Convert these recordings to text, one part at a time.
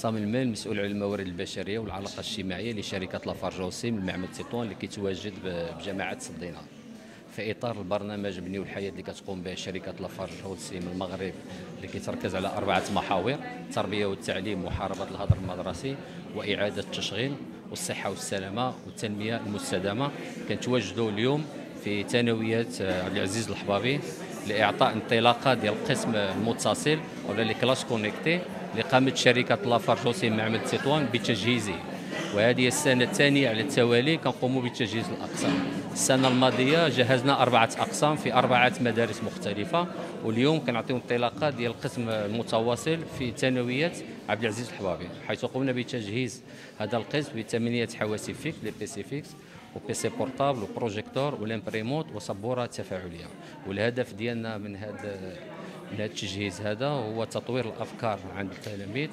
عصام المال المسؤول على الموارد البشريه والعلاقه الاجتماعيه لشركه لافارج وسيم المعمل تطوان اللي كيتواجد بجامعه صدينه. في اطار البرنامج بنيو الحياه اللي كتقوم به شركه لافارج هولسيم المغرب اللي كيتركز على 4 محاور: التربيه والتعليم، محاربه الهدر المدرسي، واعاده التشغيل، والصحه والسلامه، والتنميه المستدامه. كنتواجدوا اليوم في ثانويات عبد العزيز الحبابي لاعطاء انطلاقه ديال القسم المتصل ولا لي كلاس كونيكتي اللي قامت شركه لافارج هولسيم معمل تطوان بتجهيزه. وهذه السنه الثانيه على التوالي كنقوموا بتجهيز الاقسام. السنه الماضيه جهزنا 4 اقسام في 4 مدارس مختلفه، واليوم كنعطيو انطلاقه ديال القسم المتواصل في ثانويات عبد العزيز الحبابي، حيث قمنا بتجهيز هذا القسم ب8 حواسب فيكس لي بي سي فيكس وبي سي بورتابل وبروجيكتور والامبريموت وسبوره تفاعليه. والهدف ديالنا من هذا التجهيز هذا هو تطوير الافكار عند التلاميذ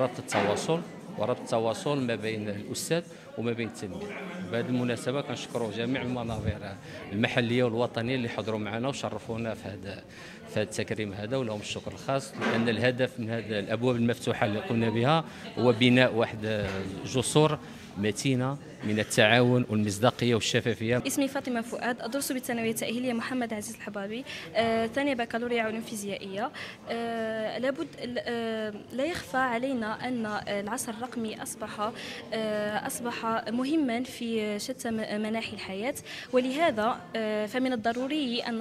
وربط التواصل ما بين الاستاذ وما بين التلميذ. بهذه المناسبه كنشكروا جميع المنابر المحليه والوطنيه اللي حضروا معنا وشرفونا في هذا التكريم هذا، ولهم الشكر الخاص، لان الهدف من هذه الابواب المفتوحه اللي قمنا بها هو بناء واحد جسور متينه من التعاون والمصداقيه والشفافيه. اسمي فاطمه فؤاد، ادرس بالثانويه التاهيليه محمد عزيز الحبابي، ثانيه بكالوريا علوم فيزيائيه. لابد لا يخفى علينا ان العصر الرقمي اصبح مهما في شتى مناحي الحياه، ولهذا فمن الضروري ان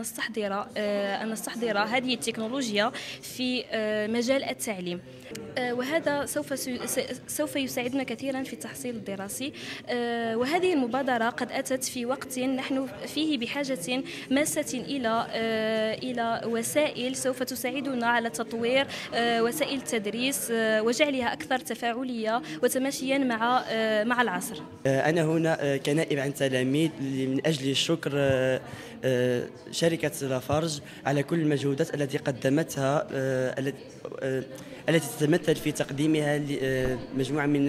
نستحضر هذه التكنولوجيا في مجال التعليم، وهذا سوف يساعدنا كثيرا في التحصيل الدراسي. وهذه المبادرة قد أتت في وقت نحن فيه بحاجة ماسة إلى وسائل سوف تساعدنا على تطوير وسائل التدريس وجعلها أكثر تفاعلية وتماشيا مع العصر. أنا هنا كنائب عن تلاميذ من أجل الشكر شركة لافارج على كل المجهودات التي قدمتها، التي تتمثل في تقديمها لمجموعة من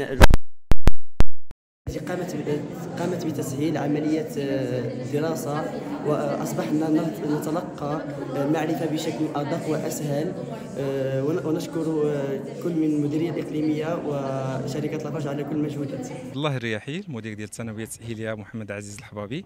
التي قامت بتسهيل عملية الدراسة، وأصبحنا نتلقى معرفة بشكل أدق وأسهل. ونشكر كل من المديرية الإقليمية وشركة لافارج على كل المجهودات. الله الرياحي، المدير ديال الثانوية التأهيلية محمد عزيز الحبابي.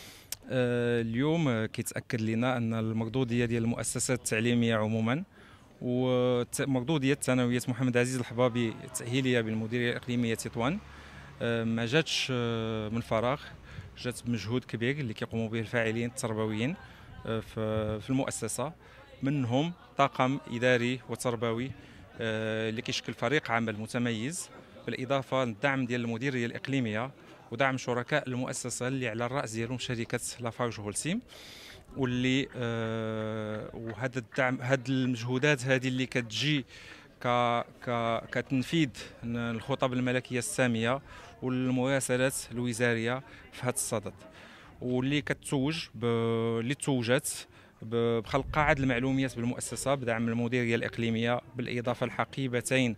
اليوم كيتأكد لنا أن المردودية ديال المؤسسات التعليمية عموما ومردودية ثانوية محمد عزيز الحبابي التأهيلية بالمديرية الإقليمية تطوان ما جاتش من فراغ، جات بمجهود كبير اللي كيقوموا به الفاعلين التربويين في المؤسسة، منهم طاقم إداري وتربوي اللي كيشكل فريق عمل متميز، بالإضافة للدعم ديال المديرية الإقليمية ودعم شركاء المؤسسة اللي على الرأس ديالهم شركة لافارج هولسيم، واللي وهذا الدعم، هذه المجهودات هذه اللي كتجي كتنفيذ الخطب الملكيه الساميه والمراسلات الوزاريه في هذا الصدد، واللي اللي توجت بخلق قاعده المعلومات بالمؤسسه بدعم المديريه الاقليميه، بالاضافه لحقيبتين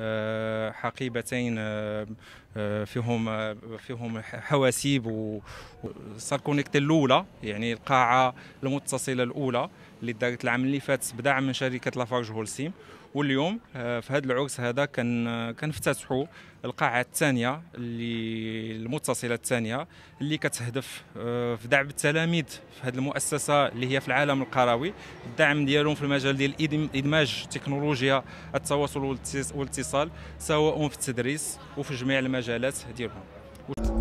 فيهم حواسيب وصار كونيكتي الاولى، يعني القاعه المتصله الاولى اللي دارت العام اللي فات بدعم من شركه لافارج هولسيم. واليوم في هذا العرس هذا كنفتتحوا القاعه الثانيه اللي المتصله الثانيه اللي كتهدف في دعم التلاميذ في هذه المؤسسه اللي هي في العالم القروي، الدعم ديالهم في المجال ديال ادماج تكنولوجيا التواصل والاتصال سواء في التدريس وفي جميع المجالات ديالهم.